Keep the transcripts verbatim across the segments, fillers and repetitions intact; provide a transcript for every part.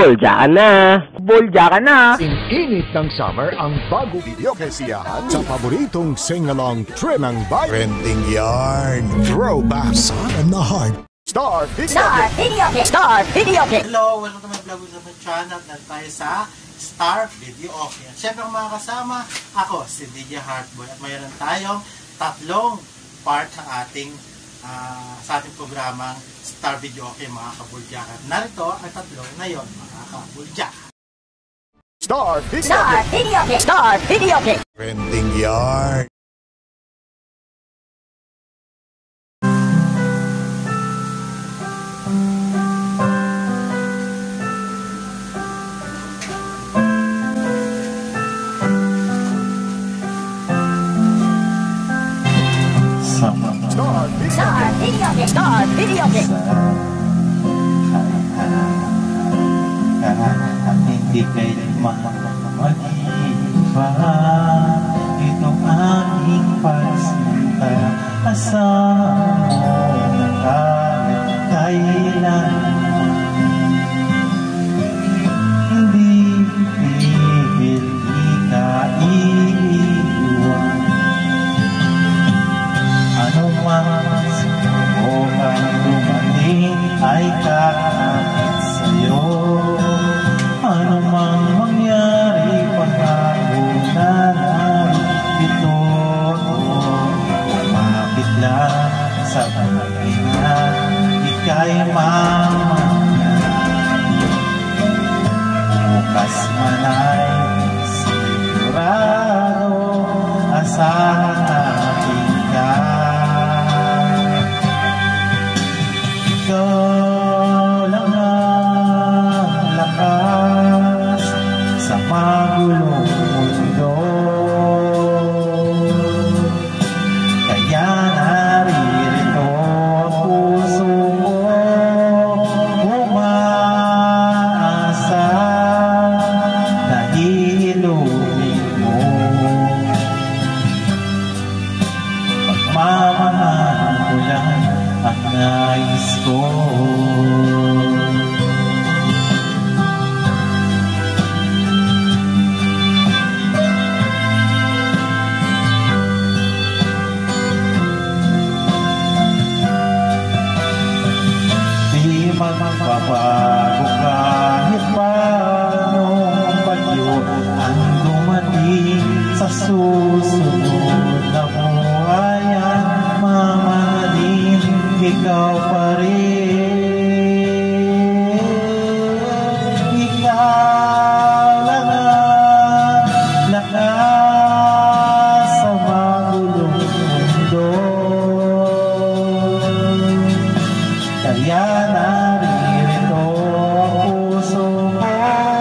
Bulja ka na! Bulja ka na! Init ng summer ang bago video kasiyahan sa paboritong sing-along trip ng bayan. Trending yarn, throwback, song and the heart. Star Video Star Video Kit! Star Video Kit! Hello! Welcome to my vlog sa my channel. Nandito tayo sa Star Video Okay. At syempre ang mga kasama, ako si D J Heartboy. At mayroon tayong tatlong part ng ating uh, sa ating programang Star Video Okay, mga kabulja. At narito ang tatlong na yon, mga kabulja. Star Video Star Video Kit! Star Video Kit! Trending yarn. Star Video Kit! Star Video Kit! At hindi kayo mag-iba itong aming pagsinta. Asahan mo na kahit kailan hindi pigil ikaiwan. Ano man subukan dumating ay kakapit sa'yo. Ano man mangyari pagkago na narito, umapit lang sa bagay na ika'y mamahal. Bukas man ay sigurado, asahan natin ka. Ikaw lang ang lakas sa magulong mundo, kaya naririto ang puso mo, umaasa na hihiluin mo. Pagmamahal ko lang ang nais ko. Di magbabago kahit pa anong bagyo ang dumating sa susunod na buhay ang mamahalin. Ikaw pa rin, ikaw lang ang lakas sa magulong mundo, kaya naririto ang puso ko,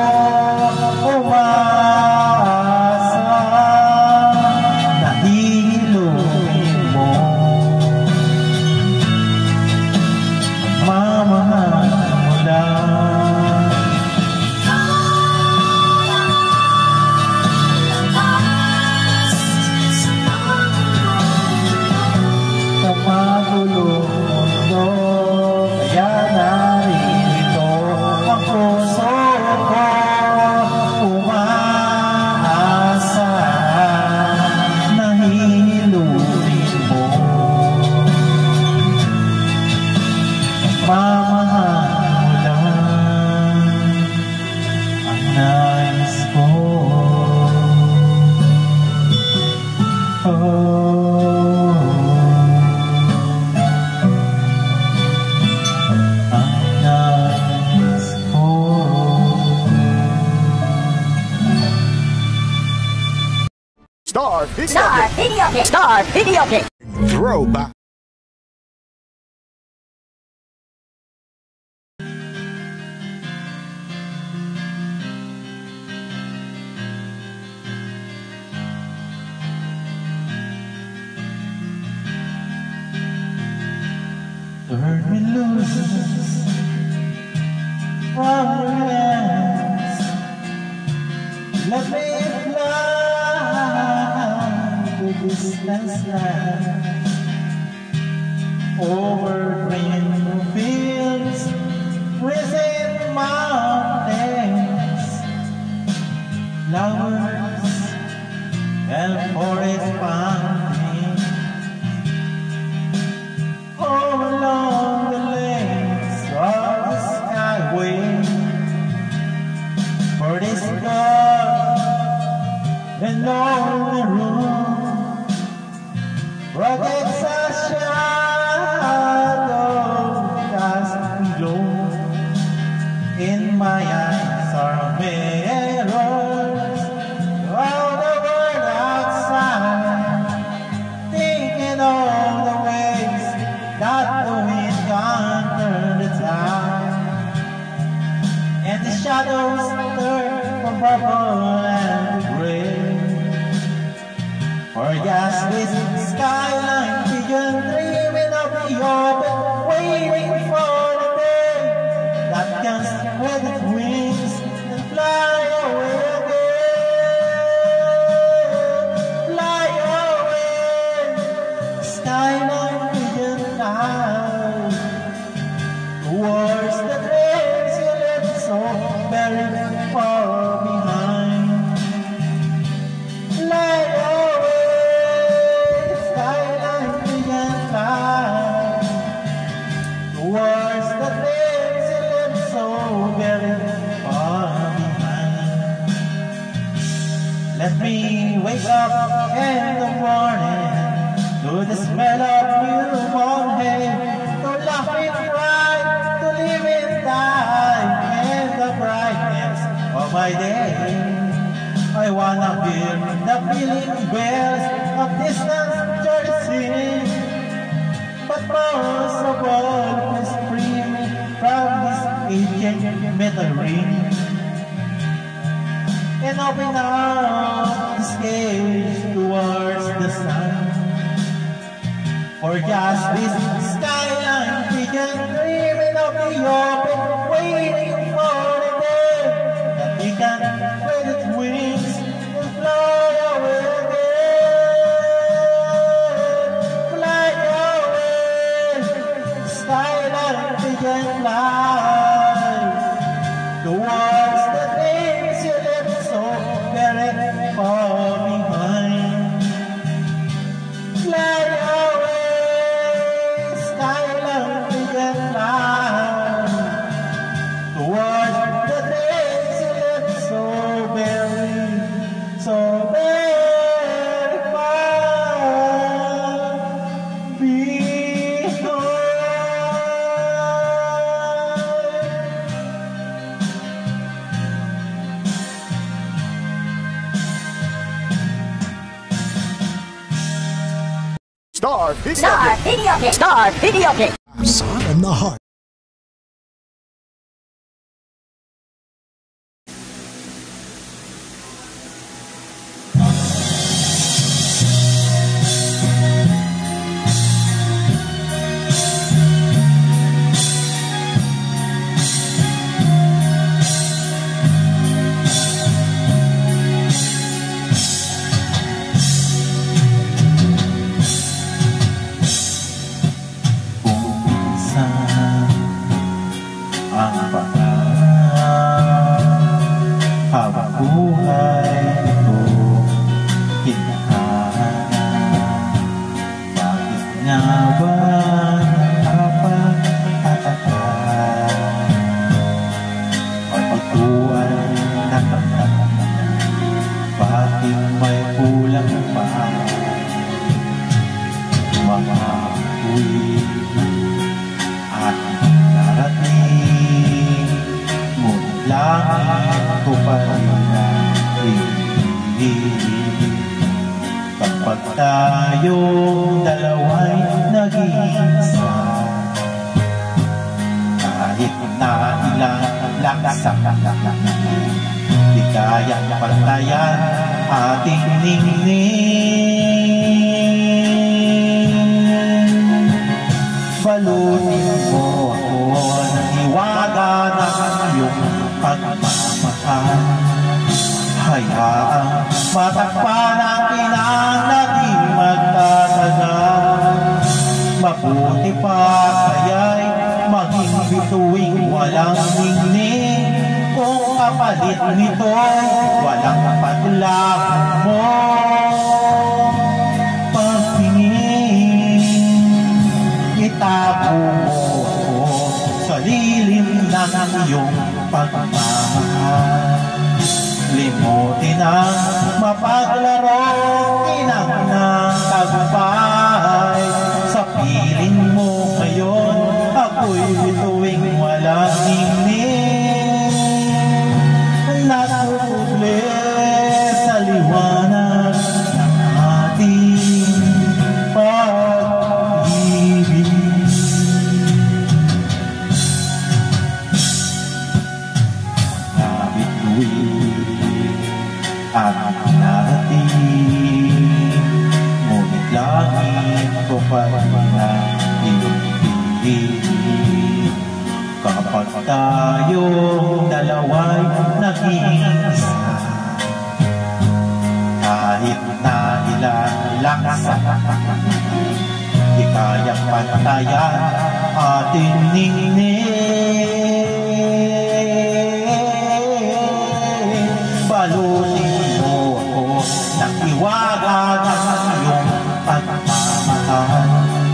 umaasa na hihiluin mo. Mamahal mo lang. Sa magulong mundo, kaya naririto ang puso ko, umaasa na hihiluin mo. Mamahal mo lang ang nais ko. Oh, ang nais ko. Star Video Star Video Kit! Star Video Kit! Throwback. Turn me loose from your hands. Let me fly to distant lands, over green fields, within mountains. flowers and forest fountain. All along the lanes of the skyway, for this dark and lonely room protects a shadow cast below. In my eyes are mirrors of the world outside, thinking of the ways that the wind can turn the tide, and the shadows turn from purple and gray. For just this skyline vision, dreaming of the open, waiting for the day that can spread its wings and fly away again. Fly away, skyline vision fly towards the dreams you left so very far behind. Fly away, skyline vision fly towards the dreams you left so very far behind. Let me wake up in the morning to the smell of newborn hay, to laugh and cry, to live and die in the brightness of my day. I wanna hear the pealing bells of distant church singing, but most of all, please free me from this ancient metal ring, and open up this cage towards the sun. For just this skyline vision, dreaming of the open, waiting for the day that we can spread its wings and fly away again. Fly away, skyline vision fly towards the things you left so very far behind. Fly away, skyline vision fly towards the things you left so very, so very far behind. Star Video Star Kit. Video Kit. Star Video Kit. Son and the Heart. Ang paan habang buhay ito hinahanap. Bakit nga ba nakapag-atakan? At ito ay nakakatakan. Bakit may kulang pa? Mga tuwing at narating, ngunit langit ko pa rin naiinip. Kapag tayong dalawa'y nag-iisa, kahit na ilang laksak, di kaya pantayan ating ningning. Balutin mo ako ng hiwaga ng iyong pagmamahal. Hayaang matakpan ang kinang naging magtatagal. Mabuti pa kaya'y maging bituing walang ningning, kung kapalit nito'y walang paglaho mo, pagtingin, itago mo sa lilim ng iyong pagmamahal. Limutin ang mapaglaro, inang ng tagumpay. Sa piling mo ngayon, ako'y bituing walang ningning. Natutubli sa liwanag ng ating pag-ibig. Nabituin ang narating, ngunit langit ko pa na iyong piling. Kapag tayong dalawa'y naging isa, kahit na ilang laksa, di kayang pantayan ating ningning. Balutin mo ako ng iwaga ng iyong pagmamahal.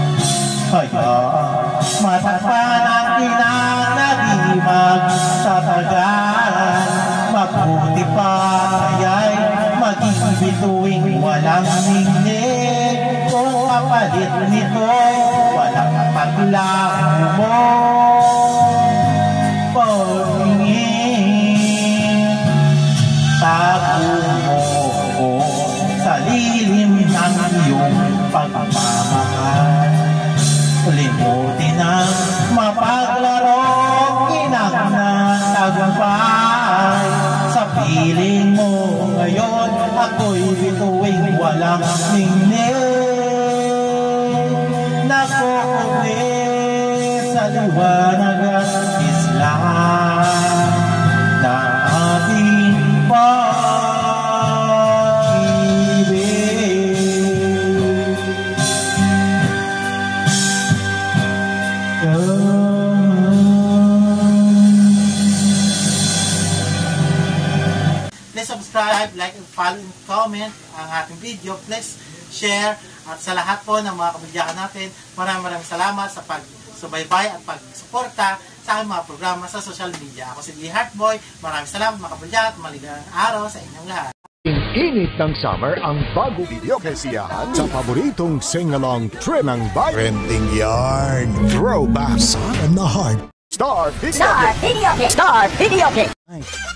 Hayaan matakpan ang pinanaging magtatagal. Mabuti pa kaya'y maging bituing walang ningning. Kung kapalit nito, walang paglaho mo, pagtingin, tago mo ko sa lilim ng iyong pagmamahal. Limutin ang mapaglaro, inang ng tagumpay. Sa piling mo ngayon, ako'y bituing walang ningning. Nakukuwi sa liwanag at islang na ating pag-ibig. Please subscribe, like, and follow, and comment ang ating video. Please share. At sa lahat po ng mga kabudyakan natin, maraming maraming salamat sa pagsubaybay at pagsuporta sa aking mga programa sa social media. Ako si D J Heartboy. Maraming salamat mga kabudyakan at maligayang araw sa inyong lahat. Init ng summer ang bago video kasiyahan sa paboritong sing-along trim ng bayan. Trending yarn, throwback, Song of the Heart. Star Video Star Video Kick. Star Video Kick. Kick.